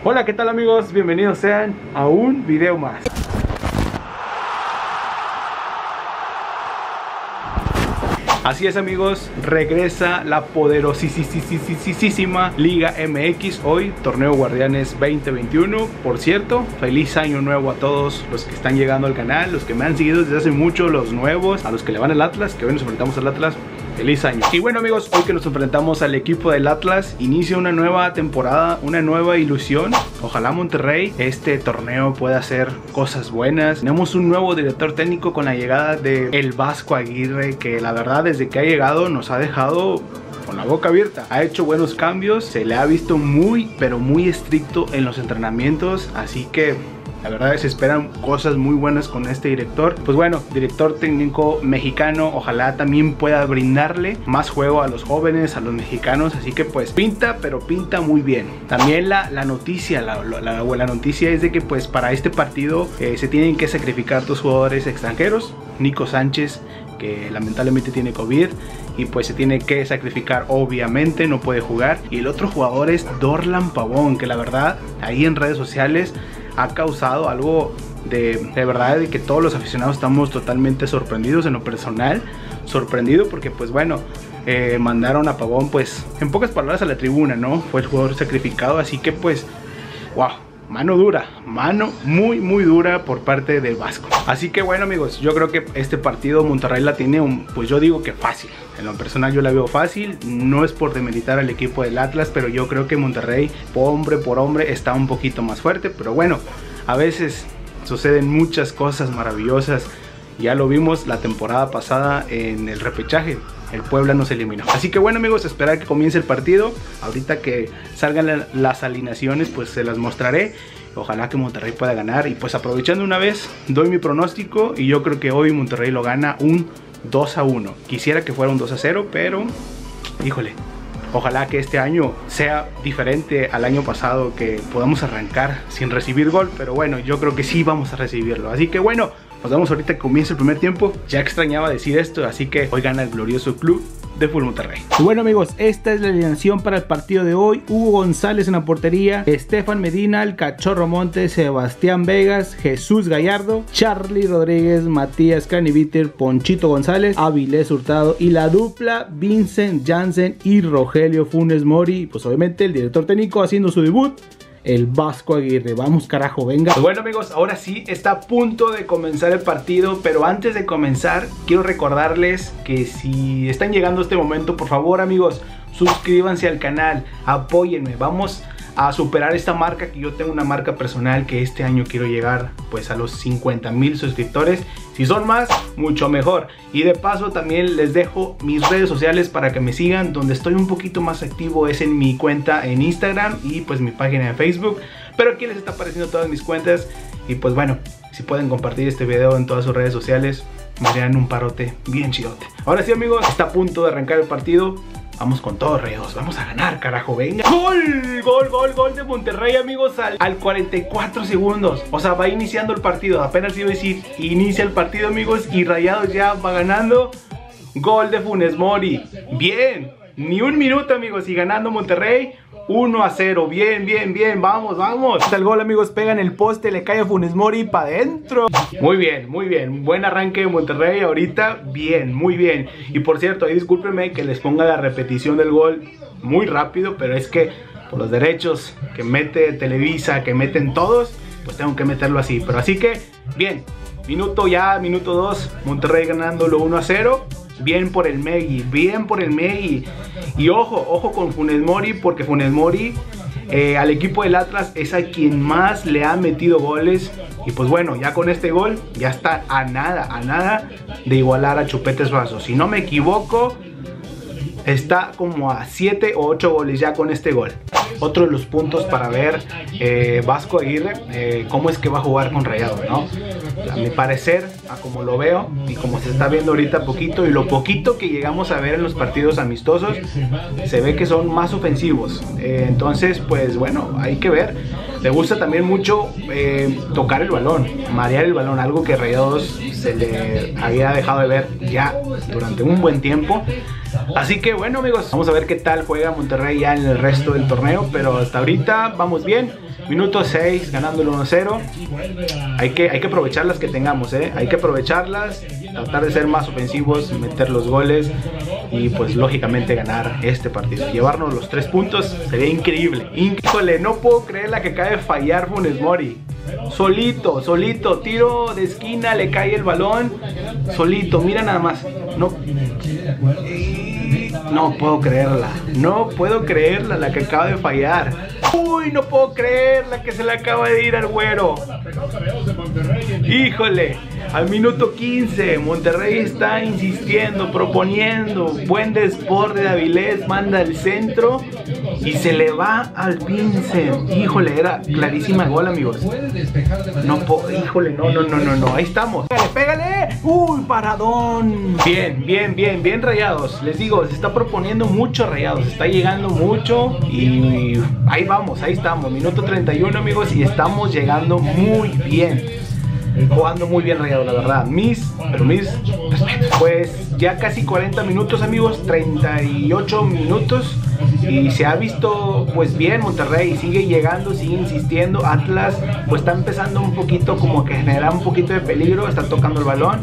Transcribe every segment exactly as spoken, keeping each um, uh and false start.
Hola, ¿qué tal amigos? Bienvenidos sean a un video más. Así es amigos, regresa la poderosísima Liga M X, hoy Torneo Guardianes veinte veintiuno. Por cierto, feliz año nuevo a todos los que están llegando al canal, los que me han seguido desde hace mucho, los nuevos, a los que le van al Atlas, que hoy nos enfrentamos al Atlas. Feliz año. Y bueno amigos, hoy que nos enfrentamos al equipo del Atlas, inicia una nueva temporada, una nueva ilusión. Ojalá Monterrey, este torneo pueda hacer cosas buenas. Tenemos un nuevo director técnico con la llegada de el Vasco Aguirre, que la verdad desde que ha llegado nos ha dejado con la boca abierta. Ha hecho buenos cambios, se le ha visto muy pero muy estricto en los entrenamientos, así que la verdad se esperan cosas muy buenas con este director. Pues bueno, director técnico mexicano, ojalá también pueda brindarle más juego a los jóvenes, a los mexicanos. Así que pues pinta, pero pinta muy bien. También la, la noticia, la, la, la noticia es de que pues para este partido eh, se tienen que sacrificar dos jugadores extranjeros. Nico Sánchez, que lamentablemente tiene COVID y pues se tiene que sacrificar, obviamente no puede jugar. Y el otro jugador es Dorlan Pavón, que la verdad ahí en redes sociales ha causado algo de, de verdad de que todos los aficionados estamos totalmente sorprendidos. En lo personal, sorprendido porque pues bueno, eh, mandaron a Pavón pues en pocas palabras a la tribuna, ¿no? Fue el jugador sacrificado, así que pues wow, mano dura, mano muy muy dura por parte del Vasco. Así que bueno amigos, yo creo que este partido Monterrey la tiene un, pues yo digo que fácil. En lo personal yo la veo fácil, no es por demeritar al equipo del Atlas, pero yo creo que Monterrey hombre por hombre está un poquito más fuerte. Pero bueno, a veces suceden muchas cosas maravillosas. Ya lo vimos la temporada pasada en el repechaje, el Puebla nos eliminó. Así que bueno amigos, esperar que comience el partido. Ahorita que salgan las alineaciones pues se las mostraré. Ojalá que Monterrey pueda ganar. Y pues aprovechando una vez, doy mi pronóstico y yo creo que hoy Monterrey lo gana un dos a uno. Quisiera que fuera un dos a cero, pero híjole, ojalá que este año sea diferente al año pasado, que podamos arrancar sin recibir gol. Pero bueno, yo creo que sí vamos a recibirlo. Así que bueno, nos vemos ahorita que comience el primer tiempo. Ya extrañaba decir esto, así que hoy gana el glorioso Club de Fútbol Monterrey. Y bueno amigos, esta es la alineación para el partido de hoy. Hugo González en la portería, Estefan Medina, el Cachorro Montes, Sebastián Vegas, Jesús Gallardo, Charlie Rodríguez, Matías Caniviter, Ponchito González, Avilés Hurtado y la dupla Vincent Janssen y Rogelio Funes Mori. Pues obviamente el director técnico haciendo su debut, el Vasco Aguirre. Vamos carajo, venga. Pues bueno amigos, ahora sí está a punto de comenzar el partido. Pero antes de comenzar quiero recordarles que si están llegando a este momento, por favor amigos, suscríbanse al canal, apóyenme. Vamos a superar esta marca, que yo tengo una marca personal que este año quiero llegar pues a los cincuenta mil suscriptores. Si son más, mucho mejor. Y de paso también les dejo mis redes sociales para que me sigan. Donde estoy un poquito más activo es en mi cuenta en Instagram y pues mi página de Facebook. Pero aquí les está apareciendo todas mis cuentas. Y pues bueno, si pueden compartir este video en todas sus redes sociales, me harían un parote bien chidote. Ahora sí amigos, está a punto de arrancar el partido. Vamos con todo, reos, vamos a ganar, carajo, venga. Gol, gol, gol, gol de Monterrey, amigos, al, al cuarenta y cuatro segundos. O sea, va iniciando el partido, apenas iba a decir, inicia el partido, amigos, y Rayados ya va ganando. Gol de Funes Mori, bien, ni un minuto, amigos, y ganando Monterrey uno a cero, bien, bien, bien, vamos, vamos. Está el gol, amigos, pega en el poste, le cae a Funes Mori para adentro. Muy bien, muy bien, buen arranque de Monterrey ahorita, bien, muy bien. Y por cierto, ahí discúlpenme que les ponga la repetición del gol muy rápido, pero es que por los derechos que mete Televisa, que meten todos, pues tengo que meterlo así. Pero así que, bien, minuto ya, minuto dos, Monterrey ganándolo uno a cero. Bien por el Megui, bien por el Megui. Y ojo, ojo con Funes Mori, porque Funes Mori eh, al equipo del Atlas es a quien más le ha metido goles. Y pues bueno, ya con este gol ya está a nada, a nada de igualar a Chupete Suazo. Si no me equivoco, está como a siete o ocho goles ya con este gol. Otro de los puntos para ver eh, Vasco Aguirre, eh, cómo es que va a jugar con Rayados, ¿no? A mi parecer, a como lo veo y como se está viendo ahorita poquito, y lo poquito que llegamos a ver en los partidos amistosos, se ve que son más ofensivos. Eh, entonces, pues bueno, hay que ver. Le gusta también mucho eh, tocar el balón, marear el balón, algo que Rayados se le había dejado de ver ya durante un buen tiempo. Así que bueno amigos, vamos a ver qué tal juega Monterrey ya en el resto del torneo, pero hasta ahorita vamos bien. Minuto seis, ganando el uno cero. Hay que, hay que aprovechar las que tengamos, ¿eh? Hay que aprovecharlas, tratar de ser más ofensivos, meter los goles y pues lógicamente ganar este partido. Llevarnos los tres puntos sería increíble. Híjole, no puedo creer la que acaba de fallar Funes Mori. Solito, solito, tiro de esquina, le cae el balón. Solito, mira nada más. No, no puedo creerla. No puedo creerla la que acaba de fallar. Uy, no puedo creer la que se le acaba de ir al güero. Híjole, al minuto quince Monterrey está insistiendo, proponiendo. Buen desborde de Avilés, manda al centro y se le va al Vincent. Híjole, era clarísima gol amigos. No puedo, híjole, no, no, no, no, no. Ahí estamos. Pégale, pégale. Uy, paradón. Bien, bien, bien, bien Rayados. Les digo, se está proponiendo mucho Rayados. Está llegando mucho y ahí vamos, ahí estamos. Minuto treinta y uno amigos y estamos llegando muy bien. Jugando muy bien Rayados, la verdad. Mis, pero mis respetos. Pues ya casi cuarenta minutos amigos, treinta y ocho minutos. Y se ha visto pues bien Monterrey, sigue llegando, sigue insistiendo. Atlas pues está empezando un poquito como que generar un poquito de peligro, está tocando el balón,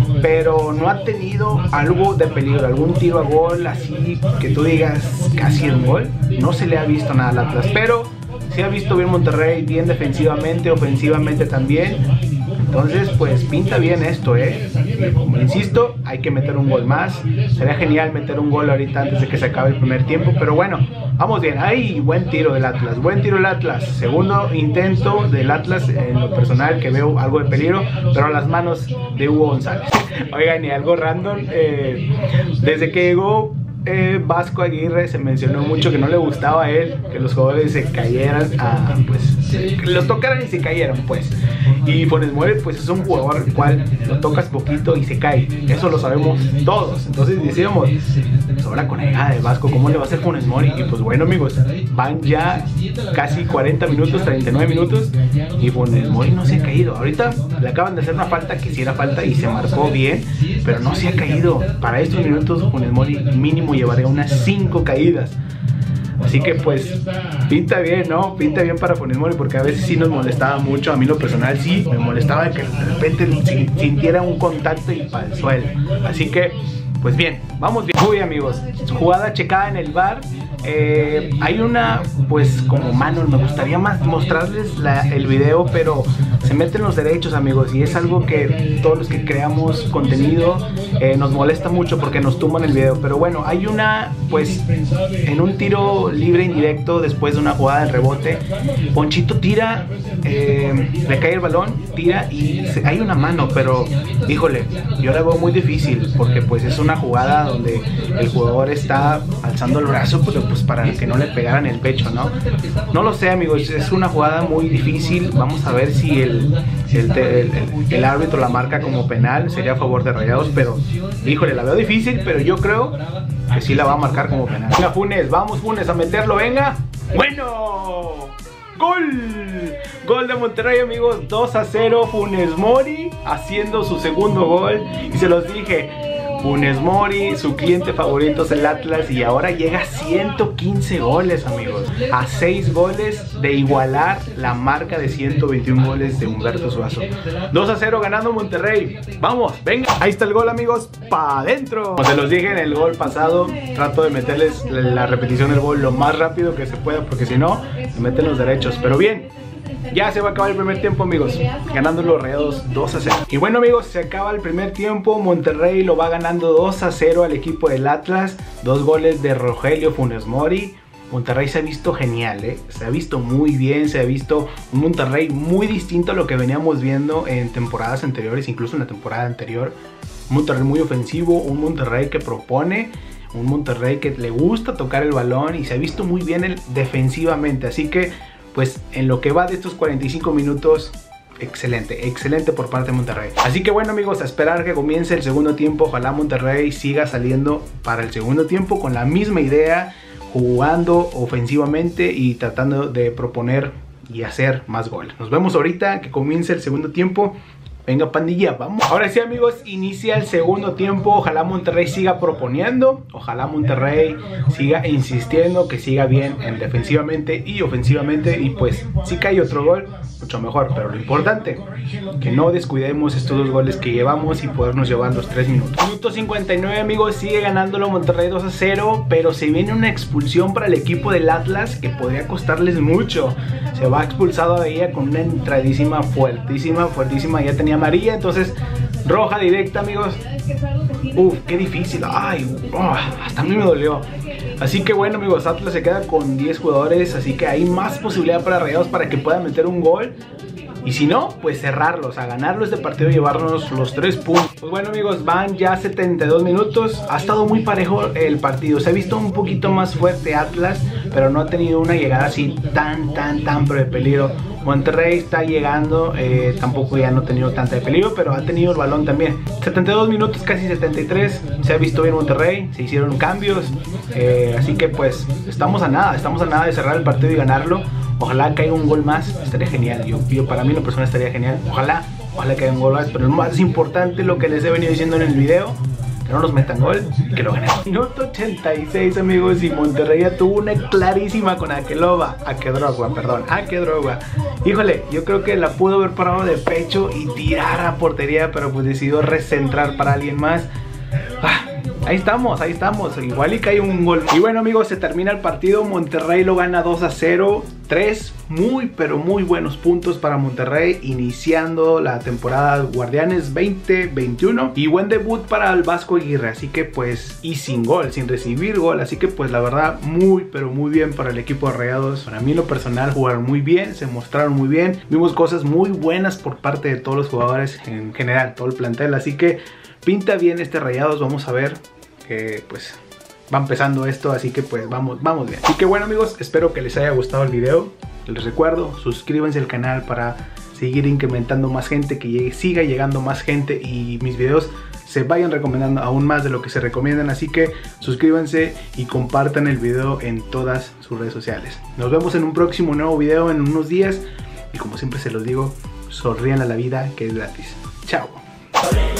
pero no ha tenido algo de peligro, algún tiro a gol así que tú digas casi un gol. No se le ha visto nada al Atlas, pero se ha visto bien Monterrey, bien defensivamente, ofensivamente también. Entonces pues pinta bien esto, eh. Como insisto, hay que meter un gol más. Sería genial meter un gol ahorita antes de que se acabe el primer tiempo. Pero bueno, vamos bien. Ahí, buen tiro del Atlas. Buen tiro del Atlas. Segundo intento del Atlas. En lo personal que veo algo de peligro, pero a las manos de Hugo González. Oigan, y algo random. Eh, desde que llegó Eh, Vasco Aguirre se mencionó mucho que no le gustaba a él que los jugadores se cayeran, a, pues se, los tocaran y se cayeran pues. Y Funes Mori pues es un jugador al cual lo tocas poquito y se cae, eso lo sabemos todos. Entonces decíamos, pues ahora con la llegada de Vasco, ¿cómo le va a hacer Funes Mori? Y pues bueno amigos, van ya casi cuarenta minutos, treinta y nueve minutos y Funes Mori no se ha caído. Ahorita le acaban de hacer una falta que sí era falta y se marcó bien, pero no se ha caído. Para estos minutos Funes Mori mínimo llevaría unas cinco caídas. Así que pues pinta bien, ¿no? Pinta bien para Funes Mori, porque a veces sí nos molestaba mucho. A mí lo personal sí me molestaba que de repente sintiera un contacto y para el suelo. Así que pues bien, vamos bien. Uy amigos, jugada checada en el V A R. Eh, hay una pues como mano, me gustaría más mostrarles la, el video, pero se meten los derechos amigos, y es algo que todos los que creamos contenido eh, nos molesta mucho porque nos tumban el video. Pero bueno, hay una pues en un tiro libre indirecto después de una jugada de rebote, Ponchito tira, eh, le cae el balón, tira y se, hay una mano, pero híjole, yo la veo muy difícil porque pues es una jugada donde el jugador está alzando el brazo, pero pues para que no le pegaran el pecho, ¿no? No lo sé amigos, es una jugada muy difícil. Vamos a ver si el, el, el, el, el árbitro la marca como penal, sería a favor de Rayados, pero híjole, la veo difícil, pero yo creo que sí la va a marcar como penal. Venga Funes, vamos Funes a meterlo, venga. Bueno, gol, gol de Monterrey amigos, dos a cero, Funes Mori haciendo su segundo gol. Y se los dije, Funes Mori, su cliente favorito es el Atlas, y ahora llega a ciento quince goles amigos, a seis goles de igualar la marca de ciento veintiún goles de Humberto Suazo. Dos a cero ganando Monterrey. Vamos, venga, ahí está el gol amigos, pa' adentro. Como se los dije en el gol pasado, trato de meterles la repetición del gol lo más rápido que se pueda, porque si no, se meten los derechos. Pero bien, ya se va a acabar el primer tiempo amigos, ganando los Rayados dos a cero. Y bueno amigos, se acaba el primer tiempo, Monterrey lo va ganando dos a cero al equipo del Atlas. Dos goles de Rogelio Funes Mori. Monterrey se ha visto genial, ¿eh? Se ha visto muy bien, se ha visto un Monterrey muy distinto a lo que veníamos viendo en temporadas anteriores, incluso en la temporada anterior. Un Monterrey muy ofensivo, un Monterrey que propone, un Monterrey que le gusta tocar el balón y se ha visto muy bien el, defensivamente. Así que pues en lo que va de estos cuarenta y cinco minutos, excelente, excelente por parte de Monterrey. Así que bueno amigos, a esperar que comience el segundo tiempo. Ojalá Monterrey siga saliendo para el segundo tiempo con la misma idea, jugando ofensivamente y tratando de proponer y hacer más goles. Nos vemos ahorita que comience el segundo tiempo. Venga pandilla, vamos. Ahora sí amigos, inicia el segundo tiempo. Ojalá Monterrey siga proponiendo. Ojalá Monterrey siga insistiendo, que siga bien en defensivamente y ofensivamente. Y pues si cae otro gol, mucho mejor. Pero lo importante, que no descuidemos estos dos goles que llevamos y podernos llevar los tres minutos. Minuto cincuenta y nueve amigos, sigue ganándolo Monterrey dos a cero. Pero se viene una expulsión para el equipo del Atlas que podría costarles mucho. Se va expulsado a ella con una entradísima fuertísima, fuertísima. Ya tenía amarilla, entonces roja directa amigos. Uf, qué difícil. Ay, oh, hasta a mí me dolió. Así que bueno amigos, Atlas se queda con diez jugadores. Así que hay más posibilidad para Rayados para que puedan meter un gol. Y si no, pues cerrarlos, a ganarlo este partido y llevarnos los tres puntos. Pues bueno amigos, van ya setenta y dos minutos. Ha estado muy parejo el partido. Se ha visto un poquito más fuerte Atlas, pero no ha tenido una llegada así tan, tan, tan de peligro. Monterrey está llegando, eh, tampoco ya no ha tenido tanta de peligro, pero ha tenido el balón también. setenta y dos minutos, casi setenta y tres. Se ha visto bien Monterrey, se hicieron cambios. Eh, así que pues estamos a nada, estamos a nada de cerrar el partido y ganarlo. Ojalá caiga un gol más, estaría genial. Yo, yo para mí la persona estaría genial. Ojalá, ojalá caiga un gol más. Pero lo más importante, lo que les he venido diciendo en el video, que no nos metan gol y que lo ganen. Minuto ochenta y seis amigos, y Monterrey ya tuvo una clarísima con Akeloba. Akedrogba, perdón, Akedrogba. Híjole, yo creo que la pudo haber parado de pecho y tirar a portería, pero pues decidió recentrar para alguien más. Ah, ahí estamos, ahí estamos. Igual y cae un gol. Y bueno amigos, se termina el partido. Monterrey lo gana dos a cero. Tres muy pero muy buenos puntos para Monterrey, iniciando la temporada Guardianes veinte veintiuno. Y buen debut para el Vasco Aguirre. Así que pues, y sin gol, sin recibir gol. Así que pues la verdad, muy pero muy bien para el equipo de Rayados. Para mí en lo personal jugaron muy bien, se mostraron muy bien. Vimos cosas muy buenas por parte de todos los jugadores en general, todo el plantel. Así que pinta bien este Rayados. Vamos a ver que pues va empezando esto, así que pues vamos, vamos bien. Así que bueno amigos, espero que les haya gustado el video. Les recuerdo, suscríbanse al canal para seguir incrementando más gente, que llegue, siga llegando más gente y mis videos se vayan recomendando aún más de lo que se recomiendan. Así que suscríbanse y compartan el video en todas sus redes sociales. Nos vemos en un próximo nuevo video en unos días. Y como siempre se los digo, sonrían a la vida, que es gratis. Chao.